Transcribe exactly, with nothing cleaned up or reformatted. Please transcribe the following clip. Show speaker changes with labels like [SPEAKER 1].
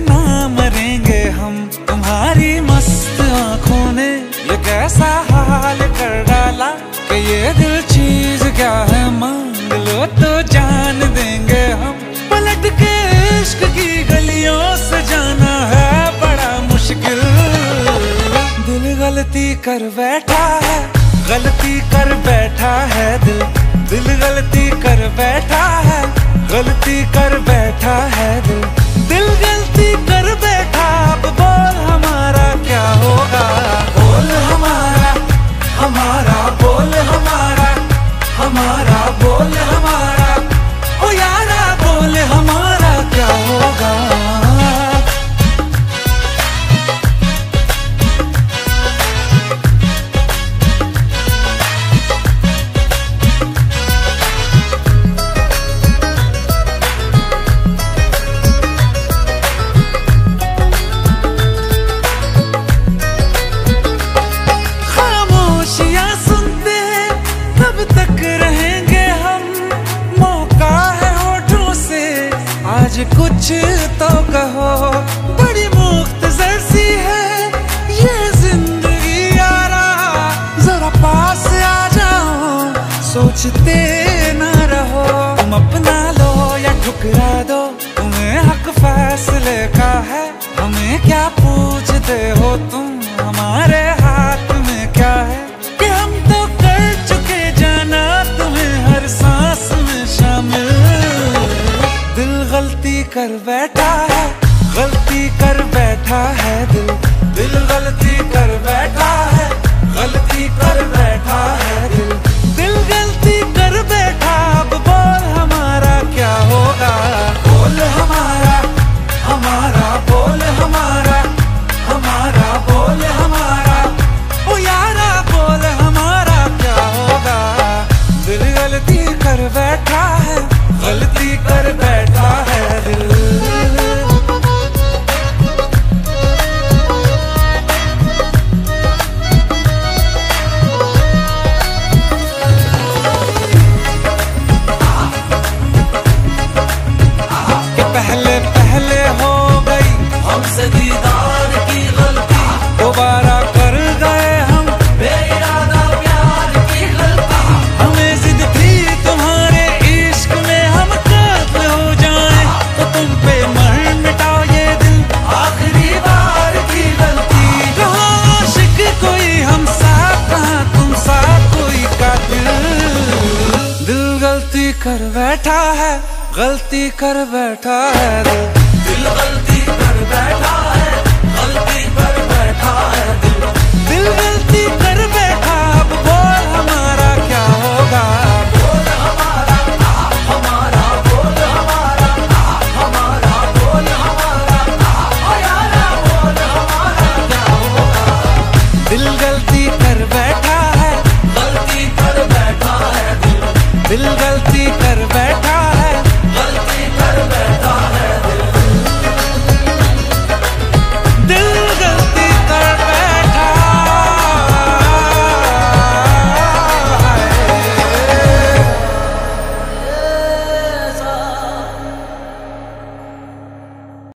[SPEAKER 1] ना मरेंगे हम। तुम्हारी मस्त आंखों ने ये कैसा हाल कर डाला कि ये दिल चीज क्या है, मांग लो तो जान देंगे हम। पलट के इश्क की गलियों से जाना है बड़ा मुश्किल। दिल गलती कर बैठा है, गलती कर बैठा है दिल। दिल गलती कर बैठा है, गलती कर बैठा है दिल। दिल गलती कर बैठा, अब बोल हमारा क्या होगा। बोल हमारा हमारा बोल हमारा हमारा बोल हमारा, ओ यारा बोल हमारा क्या होगा। कुछ तो कहो, बड़ी मुख्तसर सी है ये जिंदगी यारा। जरा पास आ जाओ, सोचते ना रहो। तुम अपना लो या ठुकरा दो, तुम्हें हक फैसले का है। हमें क्या पूछते हो तुम, हमारे हाथ में क्या है कि हम तो कर चुके जाना तुम्हें हर सांस में शामिल। दिल गलती कर बैठा है, गलती कर बैठा है दिल। दिल गलती कर बैठा है, गलती कर बैठा है दिल। दिल गलती कर बैठा, अब बोल हमारा क्या होगा। बोल हमारा हमारा बोल हमारा हमारा बोल हमारा, ओ यारा बोल हमारा क्या होगा। दिल गलती कर बैठा है, गलती कर बैठा है दिल। कि पहले पहले हो गई हमसे दीदार की गलती, दोबारा कर गए हम बेइरादा प्यार की गलती। हमें जिद थी तुम्हारे इश्क में हम काबिल हो जाएं, तो तुम पे मर मिटाओ ये दिल आखिरी बार की गलती। कहाँ आशिक कोई हम साथ, कहाँ तुम साथ कोई कातिल। दिल गलती कर बैठा है, गलती कर बैठा है दिल।